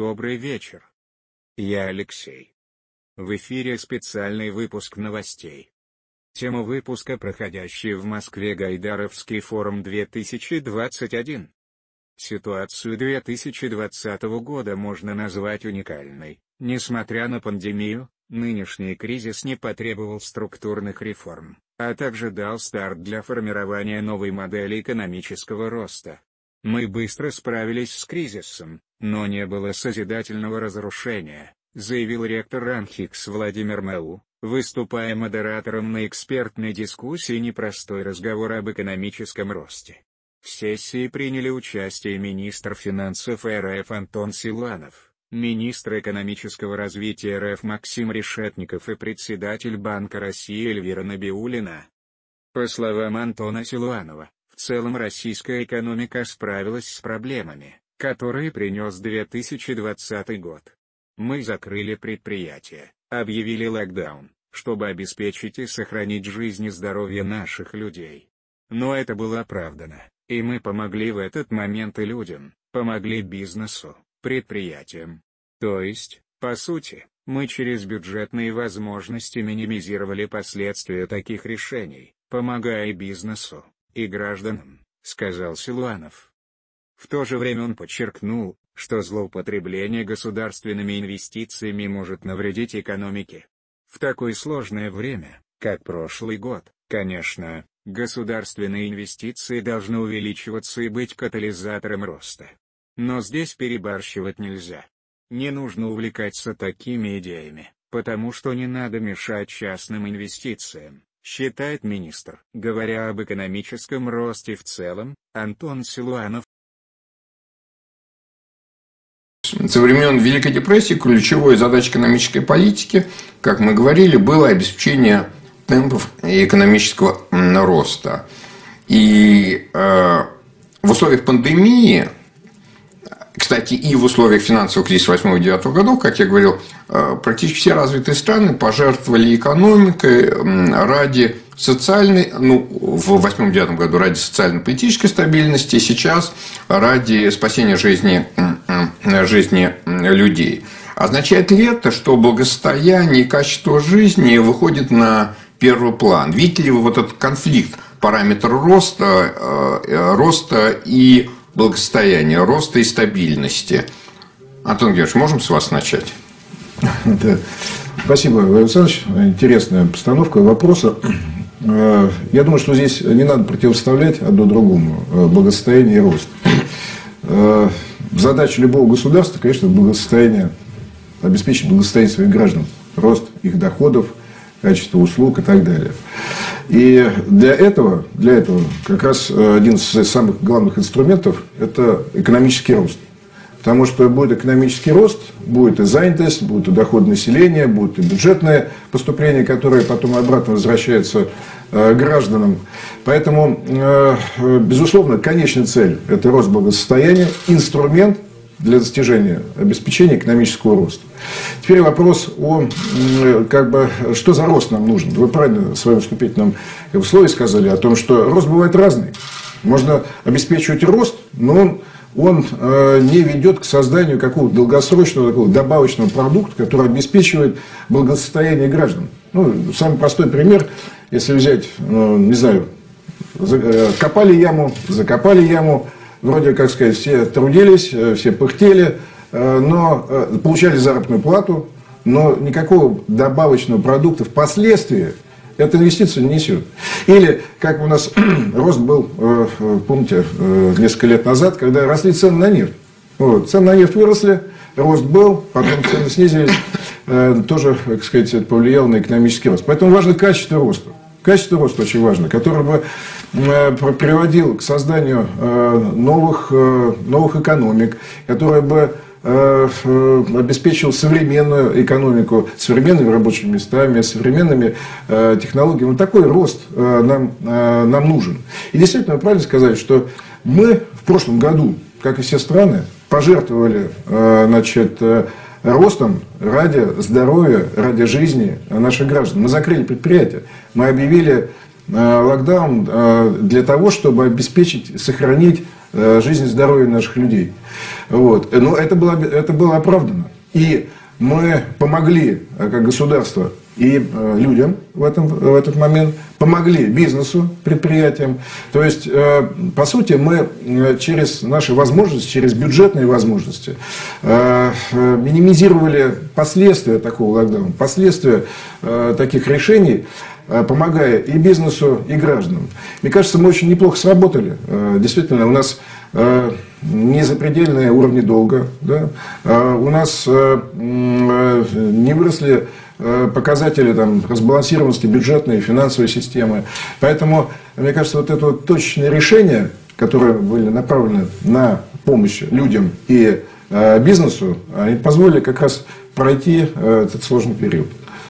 Добрый вечер. Я Алексей. В эфире специальный выпуск новостей. Тема выпуска: проходящий в Москве Гайдаровский форум 2021. Ситуацию 2020 года можно назвать уникальной. Несмотря на пандемию, нынешний кризис не потребовал структурных реформ, а также дал старт для формирования новой модели экономического роста. Мы быстро справились с кризисом, но не было созидательного разрушения, заявил ректор РАНХИКС Владимир Мау, выступая модератором на экспертной дискуссии «Непростой разговор об экономическом росте». В сессии приняли участие министр финансов РФ Антон Силуанов, министр экономического развития РФ Максим Решетников и председатель Банка России Эльвира Набиуллина. По словам Антона Силуанова, в целом российская экономика справилась с проблемами, которые принес 2020 год. Мы закрыли предприятия, объявили локдаун, чтобы обеспечить и сохранить жизнь и здоровье наших людей. Но это было оправдано, и мы помогли в этот момент и людям, помогли бизнесу, предприятиям. То есть, по сути, мы через бюджетные возможности минимизировали последствия таких решений, помогая и бизнесу, и гражданам, сказал Силуанов. В то же время он подчеркнул, что злоупотребление государственными инвестициями может навредить экономике. В такое сложное время, как прошлый год, конечно, государственные инвестиции должны увеличиваться и быть катализатором роста. Но здесь перебарщивать нельзя. Не нужно увлекаться такими идеями, потому что не надо мешать частным инвестициям, считает министр. Говоря об экономическом росте в целом, Антон Силуанов. Со времен Великой депрессии ключевой задачей экономической политики, как мы говорили, было обеспечение темпов экономического роста. И в условиях пандемии, кстати, и в условиях финансового кризиса 8-9 годов, как я говорил, практически все развитые страны пожертвовали экономикой ради социальной, в 8-9 году ради социально-политической стабильности, сейчас ради спасения жизни людей. Означает ли это, что благосостояние и качество жизни выходит на первый план? Видите ли вы вот этот конфликт параметра роста и благосостояния, роста и стабильности? Антон Георгиевич, можем с вас начать? Да. Спасибо, Владимир Александрович. Интересная постановка вопроса. Я думаю, что здесь не надо противоставлять одно другому благосостояние и рост. Задача любого государства, конечно, обеспечить благосостояние своих граждан, рост их доходов, качество услуг и так далее. И для этого как раз один из самых главных инструментов – это экономический рост. Потому что будет экономический рост, будет и занятость, будет и доход населения, будут и бюджетные поступления, которые потом обратно возвращаются гражданам. Поэтому, безусловно, конечная цель – это рост благосостояния, инструмент для достижения, обеспечения экономического роста. Теперь вопрос что за рост нам нужен. Вы правильно в своем вступительном слове сказали о том, что рост бывает разный. Можно обеспечивать рост, но он не ведет к созданию какого-то долгосрочного такого добавочного продукта, который обеспечивает благосостояние граждан. Самый простой пример, если взять, не знаю, копали яму, закопали яму, вроде, как сказать, все трудились, все пыхтели, но получали заработную плату, но никакого добавочного продукта впоследствии эта инвестиция не несет. Или, как у нас рост был, помните, несколько лет назад, когда росли цены на нефть. Цены на нефть выросли, рост был, потом цены снизились. Тоже, так сказать, это повлияло на экономический рост. Поэтому важно качество роста. Качество роста очень важно, которое бы приводило к созданию новых экономик, которое бы обеспечил современную экономику, современными рабочими местами, современными технологиями. Такой рост нам нужен. И действительно, вы правильно сказали, что мы в прошлом году, как и все страны, пожертвовали ростом ради здоровья, ради жизни наших граждан. Мы закрыли предприятия, мы объявили локдаун для того, чтобы обеспечить, сохранить жизнь и здоровье наших людей. Вот. Но это было оправдано. И мы помогли, как государство, и людям в этот момент, помогли бизнесу, предприятиям. То есть, по сути, мы через наши возможности, через бюджетные возможности минимизировали последствия такого локдауна, последствия таких решений, помогая и бизнесу, и гражданам. Мне кажется, мы очень неплохо сработали. Действительно, у нас не запредельные уровни долга, да? У нас не выросли показатели там, разбалансированности бюджетной и финансовой системы. Поэтому, мне кажется, вот это вот точечные решения, которые были направлены на помощь людям и бизнесу, они позволили как раз пройти этот сложный период.